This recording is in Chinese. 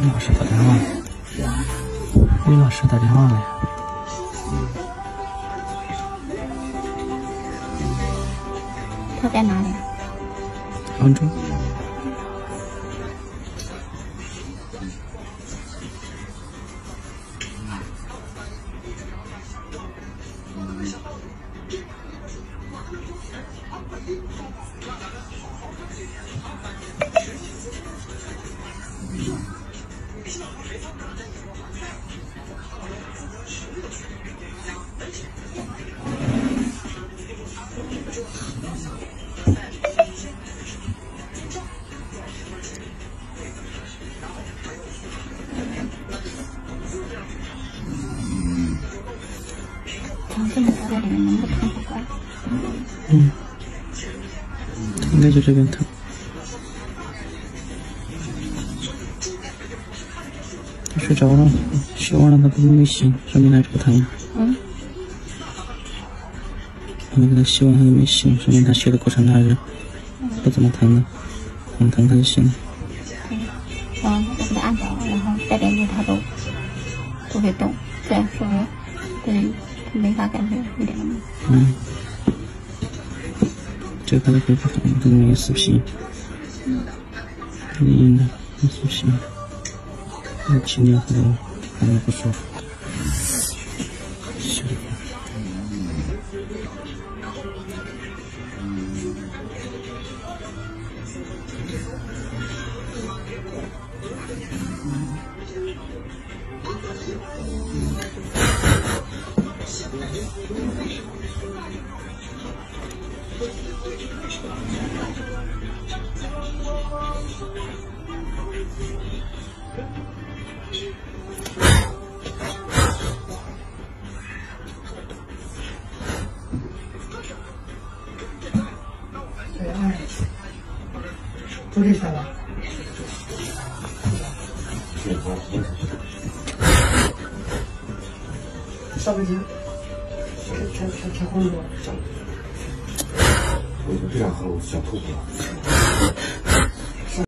老师打电话了，魏老师打电话了呀。 他在哪里？ 杭州。 这么大的脸能不疼不乖？ 应该就这边疼。他睡着了，洗完了他不是没醒，说明还是不疼。我给他洗完他都没醒，说明他洗的过程他还是不怎么疼的，很疼他就醒了。 然后就给他按脚，然后带点力他都会动，这样说明对没法感觉一点都没有。 这个他的恢复疼，这里面有死皮，硬的有死皮，有轻点他都感觉不舒服。 都这啥了？上面全红了。 我不想喝，我想吐了。